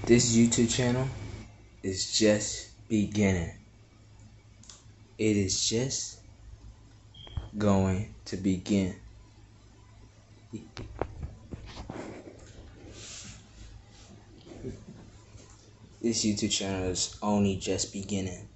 This YouTube channel is just beginning. It is just going to begin. This YouTube channel is only just beginning.